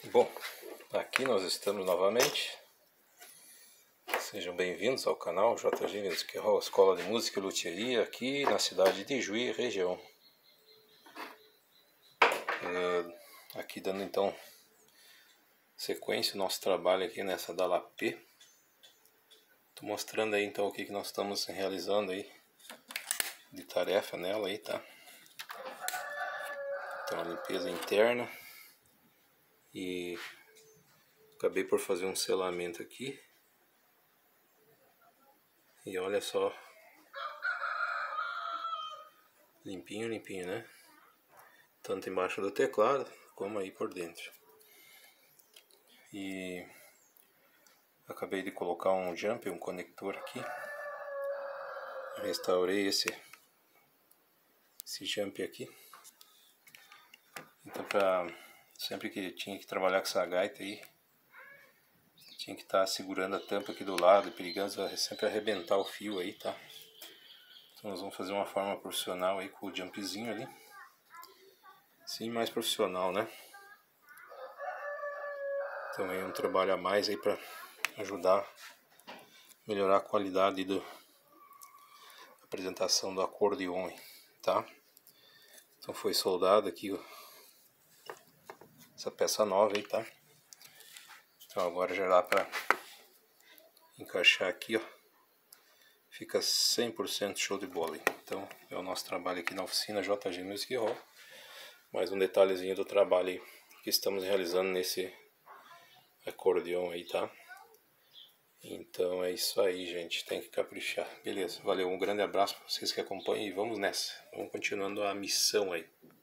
Bom, aqui nós estamos novamente. Sejam bem-vindos ao canal JG Music Hall, Escola de Música e Luthieria, aqui na cidade de Juí, região. Aqui dando então sequência ao nosso trabalho aqui nessa Dalapê. Tô mostrando aí então o que nós estamos realizando aí de tarefa nela aí, tá? Então a limpeza interna e acabei por fazer um selamento aqui. E olha só, limpinho, né? Tanto embaixo do teclado como aí por dentro. E acabei de colocar um jump, um conector aqui. Restaurei esse jump aqui. Então sempre que tinha que trabalhar com essa gaita aí, tinha que estar segurando a tampa aqui do lado, perigoso sempre arrebentar o fio aí, tá? Então nós vamos fazer uma forma profissional aí com o jumpzinho ali. Sim, mais profissional, né? Então é um trabalho a mais aí para ajudar a melhorar a qualidade da apresentação do acordeon, tá? Então foi soldado aqui essa peça nova aí, tá? Então agora já dá para encaixar aqui, ó. Fica 100% show de bola. Então é o nosso trabalho aqui na oficina JG Music Hall. Mais um detalhezinho do trabalho aí que estamos realizando nesse acordeon aí, tá? Então é isso aí, gente. Tem que caprichar. Beleza, valeu. Um grande abraço para vocês que acompanham e vamos nessa. Vamos continuando a missão aí.